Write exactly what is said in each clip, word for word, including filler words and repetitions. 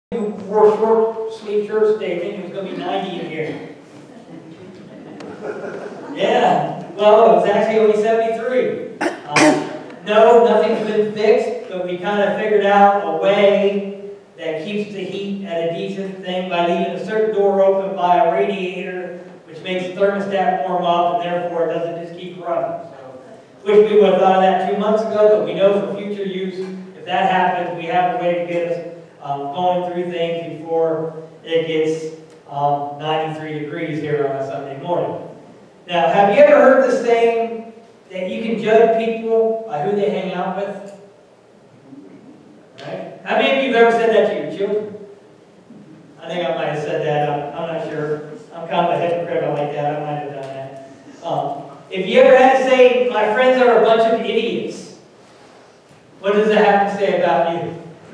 who wore short sleeve shirts today thinking it was going to be ninety in here. Yeah, well, it was actually only seventy-three. Um, no, nothing's been fixed, but we kind of figured out a way that keeps the heat at a decent thing by leaving a certain door open by a radiator, which makes the thermostat warm up, and therefore it doesn't just keep running. So, wish we would have thought of that two months ago, but we know for future use, if that happens, we have a way to get us um, going through things before it gets um, ninety-three degrees here on a Sunday morning. Now, have you ever heard the saying that you can judge people by who they hang out with? Right? How many of you have ever said that to your children? I think I might have said that. I'm, I'm not sure. I'm kind of a hypocrite like that. I might have done that. Um, if you ever had to say, my friends are a bunch of idiots, what does that have to say about you?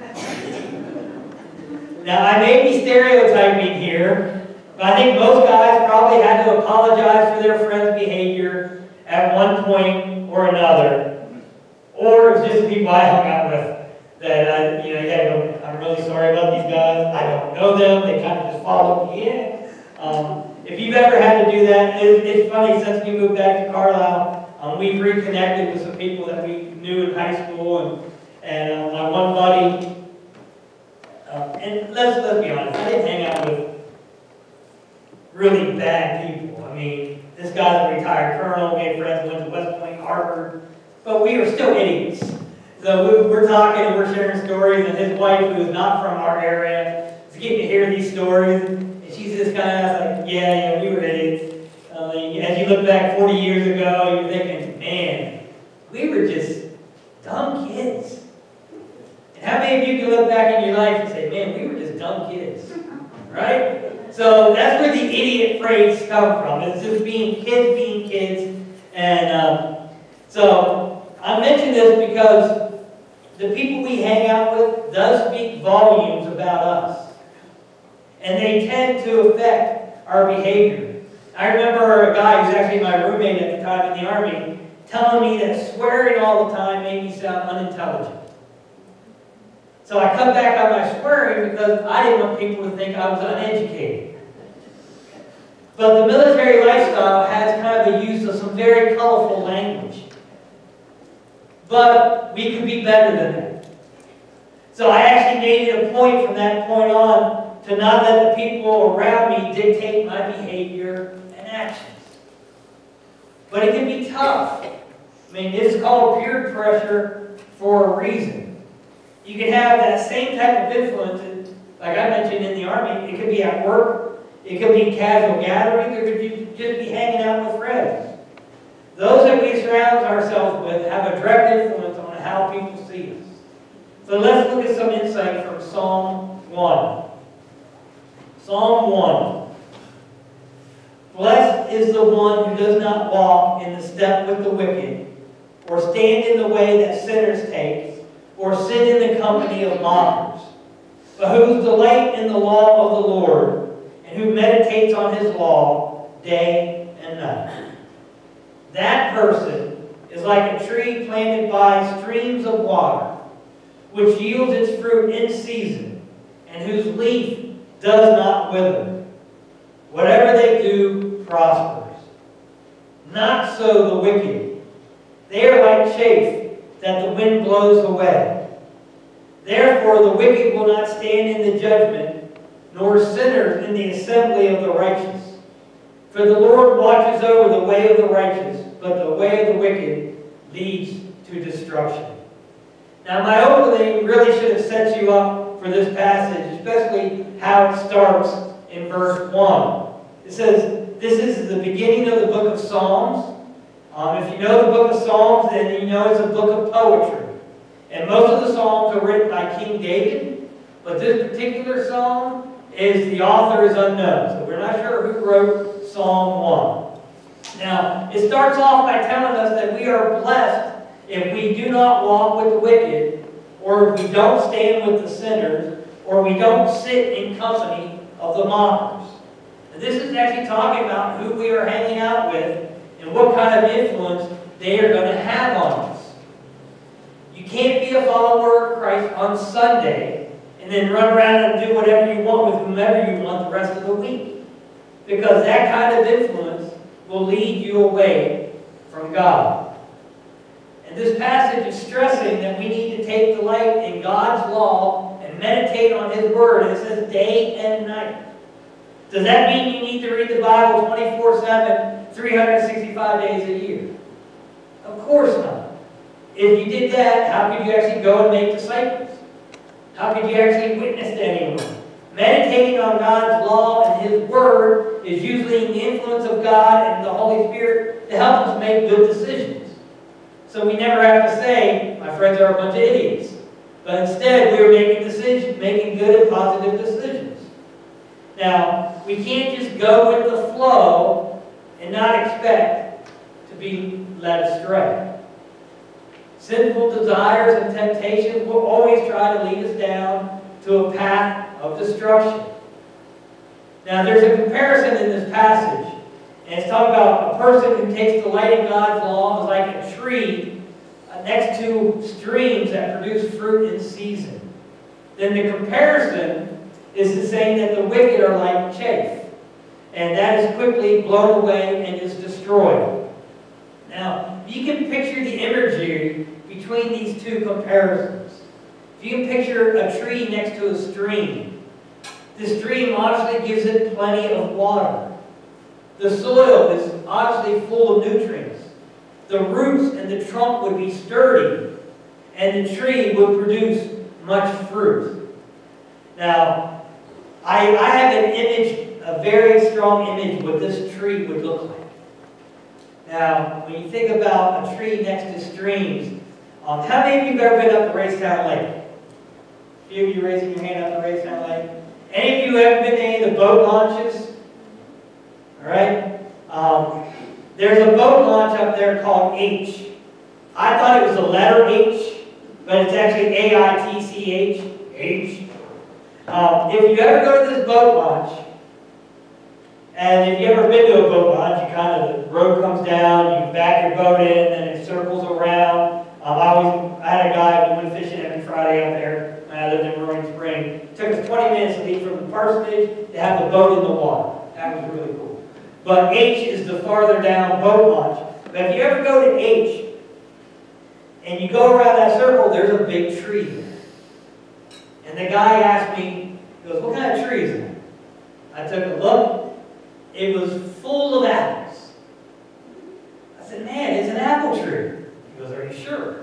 Now, I may be stereotyping here, but I think most guys probably had to apologize for their friend's behavior at one point or another. Or it's just the people I hung out with that, I, you know, you gotta go, I'm really sorry about these guys. I don't know them. They kind of just follow me in. Um, if you've ever had to do that, it, it's funny, since we moved back to Carlisle, um, we've reconnected with some people that we knew in high school. And, and uh, my one buddy, uh, and let's, let's be honest, I didn't hang out with really bad people. I mean, this guy's a retired colonel, we had friends who went to West Point, Harvard, but we were still idiots. So we're talking and we're sharing stories, and his wife, who is not from our area, is getting to hear these stories, and she's just kind of like, yeah, yeah, we were idiots. Uh, as you look back forty years ago, you're thinking, man, we were just dumb kids. And how many of you can look back in your life and say, man, we were just dumb kids, right? So that's where the idiot phrase comes from. It's just being kids being kids. And um, so I mention this because the people we hang out with does speak volumes about us. And they tend to affect our behavior. I remember a guy who's actually my roommate at the time in the Army telling me that swearing all the time made me sound unintelligent. So I cut back on my swearing because I didn't want people to think I was uneducated. But the military lifestyle has kind of the use of some very colorful language. But we could be better than that. So I actually made it a point from that point on to not let the people around me dictate my behavior and actions. But it can be tough. I mean, it's called peer pressure for a reason. You can have that same type of influence, like I mentioned in the Army. It could be at work, it could be in casual gatherings, it could just be hanging out with friends. Those that we surround ourselves with have a direct influence on how people see us. So let's look at some insight from Psalm one. Psalm one. Blessed is the one who does not walk in the step with the wicked, or stand in the way that sinners take, or sit in the company of mockers, but whose delight in the law of the Lord, and who meditates on his law day and night. That person is like a tree planted by streams of water, which yields its fruit in season, and whose leaf does not wither. Whatever they do prospers. Not so the wicked. They are like chaff that the wind blows away. Therefore the wicked will not stand in the judgment, nor sinners in the assembly of the righteous. For the Lord watches over the way of the righteous, but the way of the wicked leads to destruction. Now my opening really should have set you up for this passage, especially how it starts in verse one. It says, this is the beginning of the book of Psalms. Um, if you know the book of Psalms, then you know it's a book of poetry. And most of the Psalms are written by King David, but this particular psalm is, the author is unknown. So we're not sure who wrote Psalm one. Now, it starts off by telling us that we are blessed if we do not walk with the wicked, or if we don't stand with the sinners, or we don't sit in company of the mockers. And this is actually talking about who we are hanging out with and what kind of influence they are going to have on us. You can't be a follower of Christ on Sunday and and then run around and do whatever you want with whomever you want the rest of the week. Because that kind of influence will lead you away from God. And this passage is stressing that we need to take delight in God's law and meditate on His Word. And it says day and night. Does that mean you need to read the Bible twenty-four seven, three hundred sixty-five days a year? Of course not. If you did that, how could you actually go and make disciples? How could you actually witness to anyone? Meditating on God's law and His Word is using the influence of God and the Holy Spirit to help us make good decisions. So we never have to say, my friends are a bunch of idiots. But instead, we are making decisions, making good and positive decisions. Now, we can't just go with the flow and not expect to be led astray. Sinful desires and temptations will always try to lead us down to a path of destruction. Now, there's a comparison in this passage. And it's talking about a person who takes delight in God's law is like a tree next to streams that produce fruit in season. Then the comparison is to saying that the wicked are like chaff, and that is quickly blown away and is destroyed. Now, you can picture the imagery between these two comparisons. If you can picture a tree next to a stream, the stream obviously gives it plenty of water. The soil is obviously full of nutrients. The roots and the trunk would be sturdy, and the tree would produce much fruit. Now, I, I have an image, a very strong image what this tree would look like. Now, when you think about a tree next to streams, um, how many of you have ever been up to Racetown Lake? A few of you raising your hand up to Racetown Lake? Any of you ever been to any of the boat launches? All right? Um, there's a boat launch up there called H. I thought it was the letter H, but it's actually A I T C H, H. Um, if you ever go to this boat launch, and if you've ever been to a boat launch, you kind of, the road comes down, you back your boat in, and it circles around. Um, I always, I had a guy who went fishing every Friday up there when I lived in Roaring Spring. It took us twenty minutes to leave from the parsonage to have the boat in the water. That was really cool. But H is the farther down boat launch. But if you ever go to H, and you go around that circle, there's a big tree there. And the guy asked me, he goes, what kind of tree is that? I took a look. It was full of apples. I said, man, it's an apple tree. He goes, are you sure?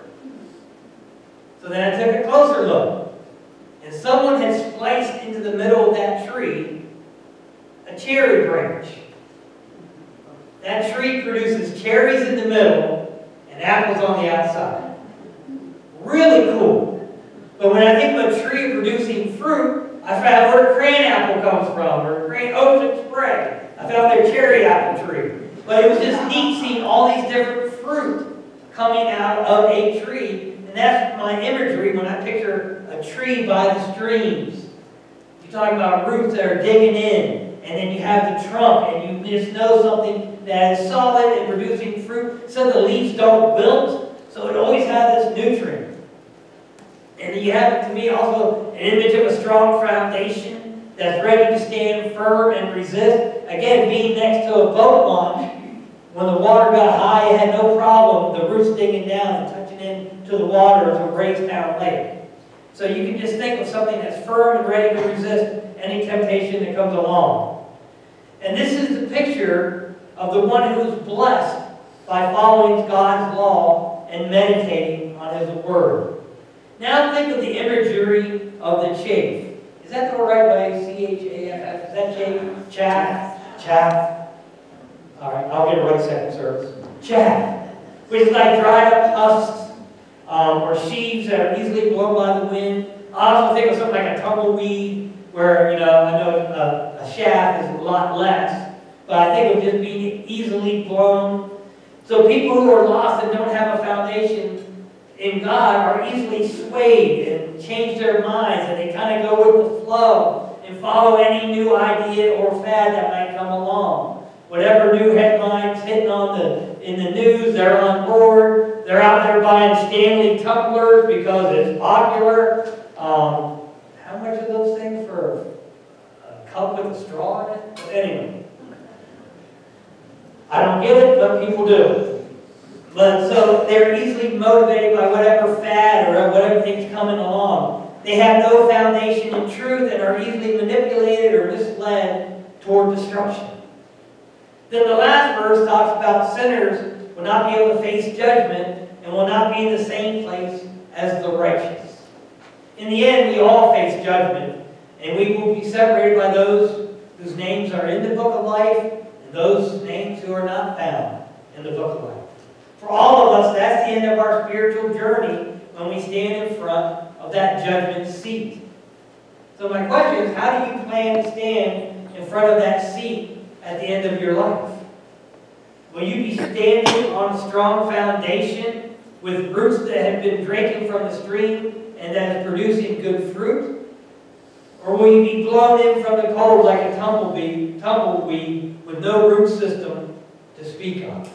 So then I took a closer look. And someone had spliced into the middle of that tree a cherry branch. That tree produces cherries in the middle and apples on the outside. Really cool. But when I think of a tree producing fruit, I found where cranapple comes from, or Crane Ocean Spray. I found their cherry apple tree. But it was just neat seeing all these different fruit coming out of a tree. And that's my imagery when I picture a tree by the streams. You're talking about roots that are digging in. And then you have the trunk, and you just know something that is solid and producing fruit, so the leaves don't wilt, so it always has this nutrient. And then you have, to me, also an image of a strong foundation that's ready to stand firm and resist. Again, being next to a boat launch, when the water got high, it had no problem, the roots digging down and touching into the water to Racetown Lake. So you can just think of something that's firm and ready to resist any temptation that comes along. And this is the picture of the one who is blessed by following God's law and meditating on His Word. Now think of the imagery of the chaff. Is that the right way? C H A F F? Is that chaff? Chaff? Chaff? All right, I'll get it right second service. Chaff, which is like dried up husks um, or sheaves that are easily blown by the wind. I also think of something like a tumbleweed, where, you know, I know a, a shaft is a lot less, but I think of just being easily blown. So people who are lost and don't have a foundation in God are easily swayed and change their minds, and they kind of go with the flow and follow any new idea or fad that might come along. Whatever new headlines hitting on the in the news, they're on board. They're out there buying Stanley tumblers because it's popular. Um, how much are those things for a cup with a straw in it? But anyway, I don't get it, but people do. But so they're easily motivated by whatever fad or whatever thing's coming along. They have no foundation in truth and are easily manipulated or misled toward destruction. Then the last verse talks about sinners will not be able to face judgment and will not be in the same place as the righteous. In the end, we all face judgment, and we will be separated by those whose names are in the book of life and those names who are not found in the book of life. For all of us, that's the end of our spiritual journey when we stand in front of that judgment seat. So my question is, how do you plan to stand in front of that seat at the end of your life? Will you be standing on a strong foundation with roots that have been drinking from the stream and that is producing good fruit? Or will you be blown in from the cold like a tumbleweed, tumbleweed with no root system to speak of?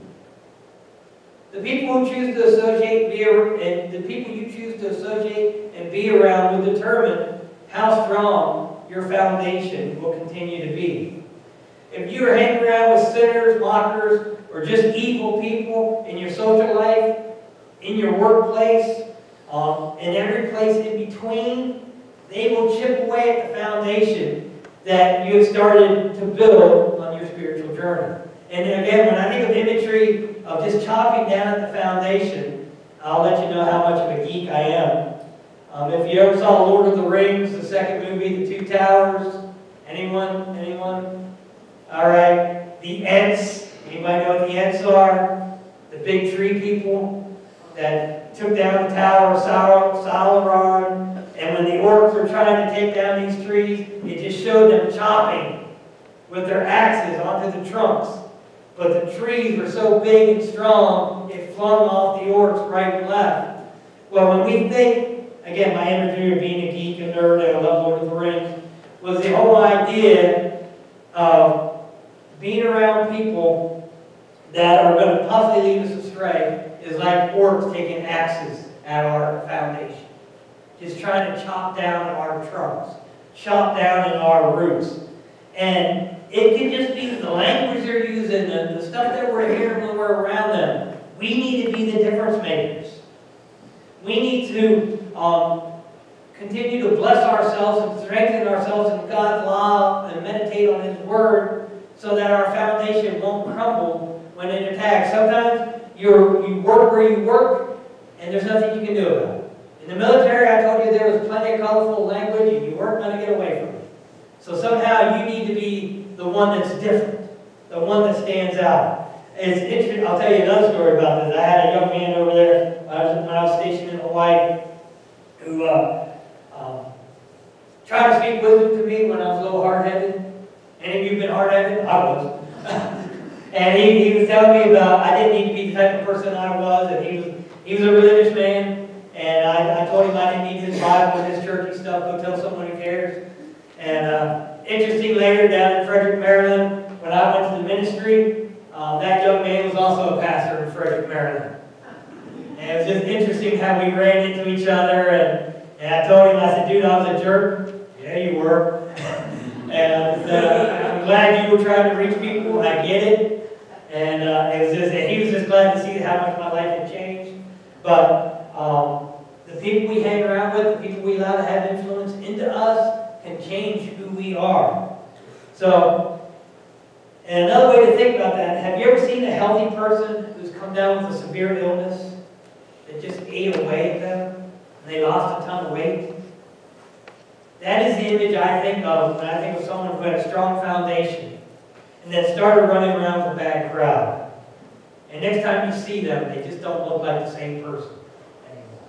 The people who choose to associate be, and the people you choose to associate and be around will determine how strong your foundation will continue to be. If you are hanging around with sinners, mockers, or just evil people in your social life, in your workplace, um, and every place in between, they will chip away at the foundation that you have started to build on your spiritual journey. And again, when I think of imagery of just chopping down at the foundation, I'll let you know how much of a geek I am. Um, if you ever saw Lord of the Rings, the second movie, The Two Towers, anyone? Anyone? All right, the Ents. Anybody know what the Ents are? The big tree people that took down the Tower of Sauron. And when the orcs were trying to take down these trees, it just showed them chopping with their axes onto the trunks. But the trees were so big and strong, it flung off the orcs right and left. Well, when we think, again, my imagery of being a geek and nerd, and I love Lord of the Rings, was the whole idea of being around people that are going to possibly lead us astray is like orcs taking axes at our foundation. Just trying to chop down our trunks, chop down in our roots. And it can just be the language they're using, the, the stuff that we're hearing when we're around them. We need to be the difference makers. We need to um, continue to bless ourselves and strengthen ourselves in God's law and meditate on His Word so that our foundation won't crumble when it attacks. Sometimes you're, you work where you work and there's nothing you can do about it. In the military, I told you there was plenty of colorful language and you weren't going to get away from it. So somehow you need to be the one that's different, the one that stands out. It's interesting. I'll tell you another story about this. I had a young man over there when I was, when I was stationed in Hawaii who uh, um, tried to speak wisdom to me when I was a little hard-headed. Any of you been hard-headed? I was. And he, he was telling me about I didn't need to be the type of person I was, and he was he was a religious man, and I, I told him I didn't need his Bible and his churchy stuff. Go tell someone who cares. And uh, interesting, later down in Frederick, Maryland, when I went to the ministry, um, that young man was also a pastor in Frederick, Maryland. And it was just interesting how we ran into each other, and, and I told him, I said, dude, I was a jerk. Yeah, you were. And uh, I'm glad you were trying to reach people. I get it. And uh, it was just, he was just glad to see how much my life had changed. But um, the people we hang around with, the people we allow to have influence into us, can change who we are. So, and another way to think about that, have you ever seen a healthy person who's come down with a severe illness that just ate away at them and they lost a ton of weight? That is the image I think of when I think of someone who had a strong foundation and that started running around with a bad crowd. And next time you see them, they just don't look like the same person anymore.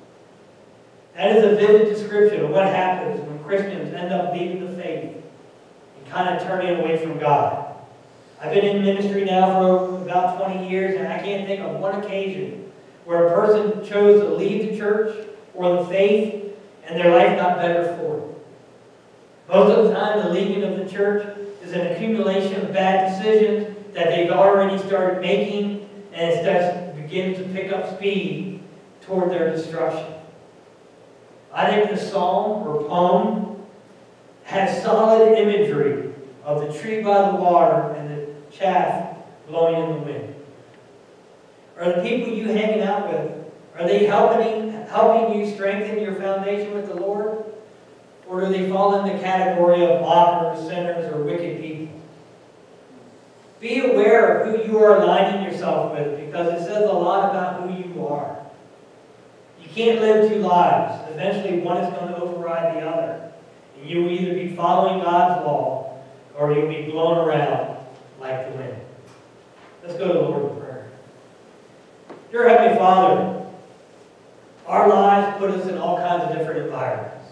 That is a vivid description of what happens when Christians end up leaving the faith and kind of turning away from God. I've been in ministry now for about twenty years, and I can't think of one occasion where a person chose to leave the church or the faith and their life got better for it. Most of the time, the leaving of the church is an accumulation of bad decisions that they've already started making, and it starts begins to pick up speed toward their destruction. I think the psalm or poem has solid imagery of the tree by the water and the chaff blowing in the wind. Are the people you hanging out with, are they helping, helping you strengthen your foundation with the Lord? Or do they fall in the category of mockers, sinners, or wicked people? Be aware of who you are aligning yourself with, because it says a lot about who you are. You can't live two lives. Eventually one is going to override the other. And you will either be following God's law, or you'll be blown around like the wind. Let's go to the Lord in prayer. Dear Heavenly Father, our lives put us in all kinds of different environments.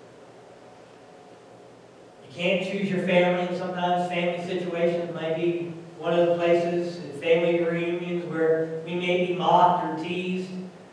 You can't choose your family, and sometimes family situations might be one of the places in family reunions where we may be mocked or teased.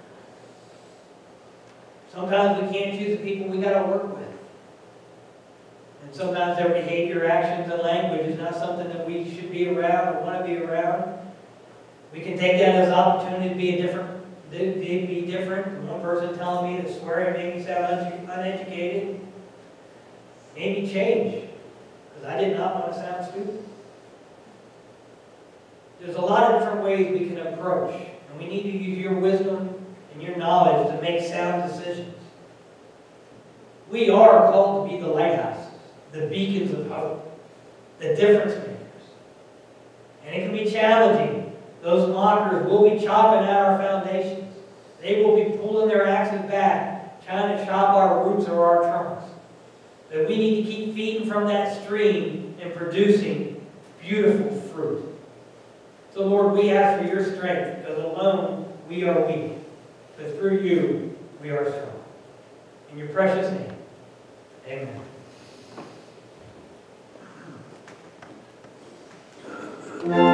Sometimes we can't choose the people we got to work with. And sometimes their behavior, actions, and language is not something that we should be around or want to be around. We can take that as an opportunity to be a different, to be different. One person telling me that swearing made me sound uneducated. Maybe change, because I did not want to sound stupid. There's a lot of different ways we can approach, and we need to use your wisdom and your knowledge to make sound decisions. We are called to be the lighthouses, the beacons of hope, the difference makers. And it can be challenging. Those mockers will be chopping at our foundations. They will be pulling their axes back, trying to chop our roots or our trunks. But we need to keep feeding from that stream and producing beautiful fruit. So Lord, we ask for your strength, because alone we are weak. But through you, we are strong. In your precious name, amen.